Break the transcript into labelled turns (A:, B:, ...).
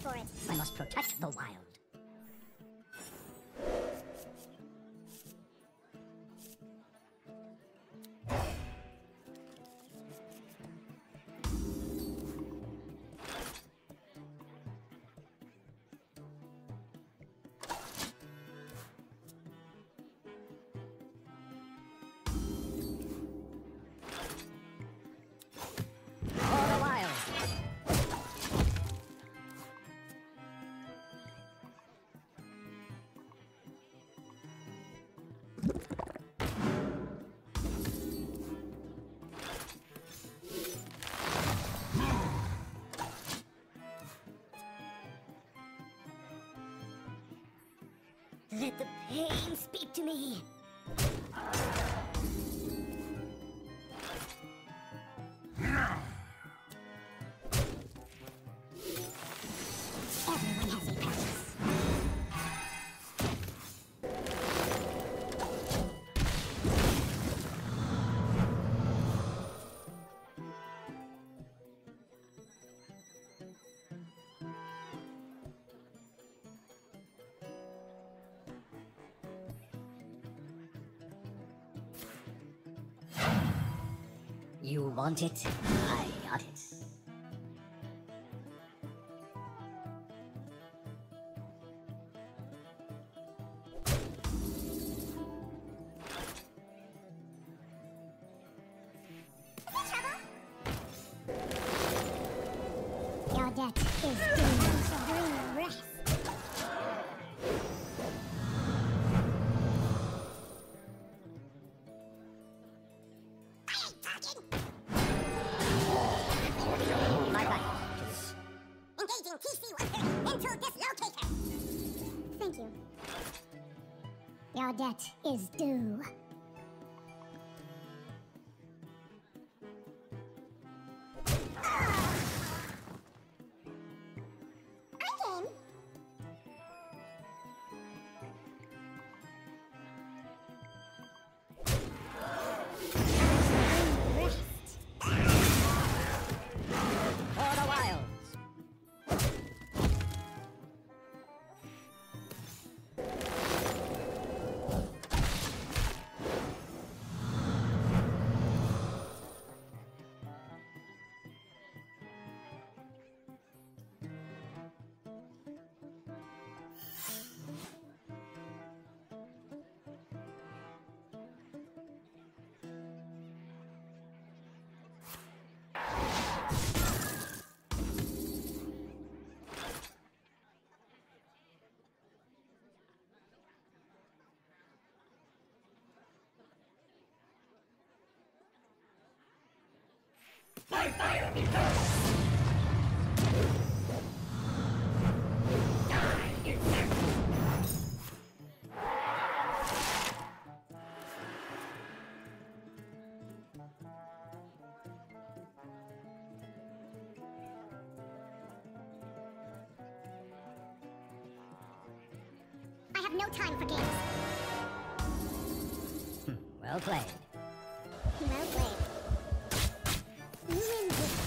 A: for it.
B: I must protect the wild.
A: Let the pain speak to me. Everyone has a purpose.
B: You want it? I got it.
A: Your debt is due. Supreme rest. Engaging TC-130 into dislocator. Thank you. Your debt is due.
C: My fire returns! Die, insect!
A: I have no time for games.
B: Well played.
A: Well played. You win this